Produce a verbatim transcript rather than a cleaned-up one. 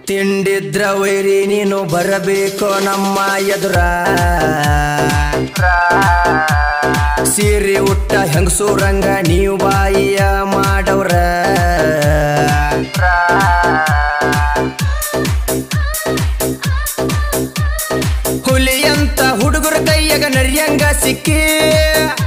ತಿಂಡಿದ್ರ ವೈರಿ ನೀನು ಬರಬೇಕು ನಮ್ಮ ಎದುರ ಸೀರೆ ಉಟ್ಟ ಹೆಂಗಸೂರಂಗ ನೀವು ಬಾಯಿಯ ಮಾಡವ್ರ ಹುಲಿಯಂತ ಹುಡುಗರ ಕೈಯಾಗ ನರಿಯಂಗ ಸಿಕ್ಕಿ